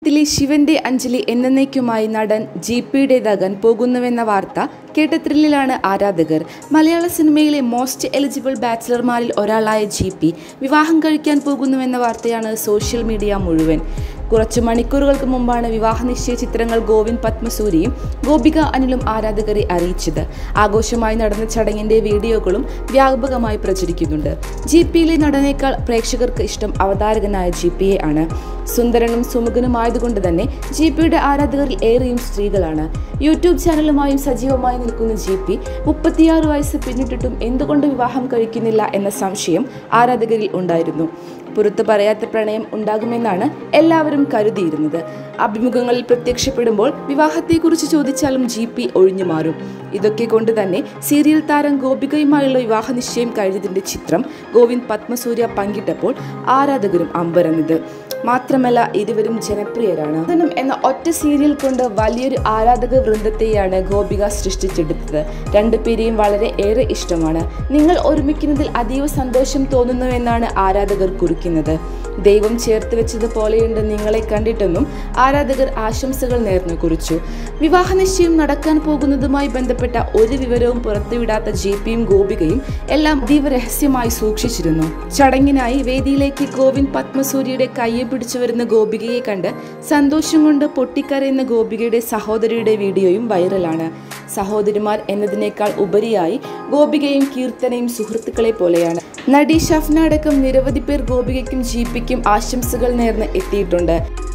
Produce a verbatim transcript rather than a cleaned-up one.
ചിത്രത്തിലെ ശിവന്റെ അഞ്ജലി എന്നേക്കുമായി നടൻ ജി പിയുടേതാകാൻ പോകുന്നുവെന്ന വാർത്ത കേട്ട ത്രില്ലിലാണ് ആരാധകർ. മലയാള സിനിമയിലെ മോസ്റ്റ് എലിജിബിൾ ബാച്ചിലർമാരിൽ ഒരാളായ ജി പി വിവാഹം കഴിക്കാൻ പോകുന്നുവെന്ന വാർത്തയാണ് സോഷ്യൽ മീഡിയ മുഴുവൻ. കുറച്ചു മണിക്കൂറുകൾക്ക് മുമ്പാണ് വിവാഹ നിശ്ചയ ചിത്രങ്ങൾ ഗോവിന്ദ് പത്മസൂരിയും ഗോപിക അനിലും ആരാധകരെ അറിയിച്ചത്. ആഘോഷമായി നടന്ന ചടങ്ങിന്റെ വീഡിയോകളും വ്യാപകമായി പ്രചരിക്കുന്നുണ്ട്. ജി പിയിലെ നടനേക്കാൾ പ്രേക്ഷകർക്ക് ഇഷ്ടം അവതാരകനായ ജി പിയെ ആണ്. സുന്ദരനും സുമുഖനുമായതുകൊണ്ട് തന്നെ ജി പിയുടെ ആരാധകരിൽ ഏറെയും സ്ത്രീകളാണ്. യൂട്യൂബ് ചാനലുമായും സജീവമായി നിൽക്കുന്ന ജി പി മുപ്പത്തിയാറ് വയസ്സ് പിന്നിട്ടിട്ടും എന്തുകൊണ്ട് വിവാഹം കഴിക്കുന്നില്ല എന്ന സംശയം ആരാധകരിൽ ഉണ്ടായിരുന്നു. പുറത്തു പറയാത്ത പ്രണയം ഉണ്ടാകുമെന്നാണ് എല്ലാവരും കരുതിയിരുന്നത്. അഭിമുഖങ്ങളിൽ പ്രത്യക്ഷപ്പെടുമ്പോൾ വിവാഹത്തെക്കുറിച്ച് ചോദിച്ചാലും ജി പി ഒഴിഞ്ഞുമാറും. ഇതൊക്കെ കൊണ്ട് തന്നെ സീരിയൽ താരം ഗോപികയുമായുള്ള വിവാഹ നിശ്ചയം കഴിഞ്ഞതിന്റെ ചിത്രം ഗോവിന്ദ് പത്മസൂര്യ പങ്കിട്ടപ്പോൾ ആരാധകരും അമ്പരന്നത്. മാത്രമല്ല ഇരുവരും ജനപ്രിയരാണ്. ധനം എന്ന ഒറ്റ സീരിയൽ കൊണ്ട് വലിയൊരു ആരാധക വൃന്ദത്തെയാണ് ഗോപിക സൃഷ്ടിച്ചെടുത്തത്. രണ്ടുപേരെയും വളരെ ഏറെ ഇഷ്ടമാണ്. നിങ്ങൾ ഒരുമിക്കുന്നതിൽ അതീവ സന്തോഷം തോന്നുന്നുവെന്നാണ് ആരാധകർ കുറിക്കുന്നത്. ദൈവം ചേർത്ത് വെച്ചതുപോലെയുണ്ട് നിങ്ങളെ കണ്ടിട്ടെന്നും ആരാധകർ ആശംസകൾ നേർന്നു കുറിച്ചു. വിവാഹ നിശ്ചയം നടക്കാൻ പോകുന്നതുമായി ബന്ധപ്പെട്ട ഒരു വിവരവും പുറത്തുവിടാത്ത ജി പിയും ഗോപികയും എല്ലാം അതീവ രഹസ്യമായി സൂക്ഷിച്ചിരുന്നു. ചടങ്ങിനായി വേദിയിലേക്ക് ഗോവിന്ദ് പത്മസൂര്യയുടെ കയ്യെ പിടിച്ചു വരുന്ന ഗോപികയെ കണ്ട് സന്തോഷം കൊണ്ട് പൊട്ടിക്കരയുന്ന ഗോപികയുടെ സഹോദരിയുടെ വീഡിയോയും വൈറലാണ്. സഹോദരിമാർ എന്നതിനേക്കാൾ ഉപരിയായി ഗോപികയും കീർത്തനയും സുഹൃത്തുക്കളെ പോലെയാണ്. നടി ഷഫ്ന അടക്കം നിരവധി പേർ ഗോപികയ്ക്കും ജി പിക്കും ആശംസകൾ നേർന്ന് എത്തിയിട്ടുണ്ട്.